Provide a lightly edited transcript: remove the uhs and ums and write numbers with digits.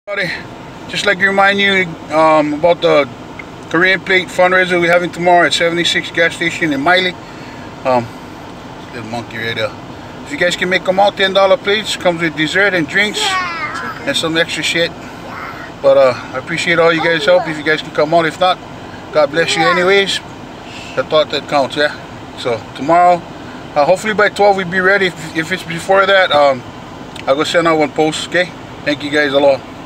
Just like to remind you about the Korean plate fundraiser we're having tomorrow at 76 gas station in Miley. Little monkey right there. If you guys can make them out, $10 plates, comes with dessert and drinks and some extra shit. But I appreciate all you guys' help. If you guys can come out, if not, God bless you anyways. The thought that counts, yeah. So tomorrow, hopefully by 12 we'll be ready. If it's before that, I'll go send out one post. Okay. Thank you guys a lot.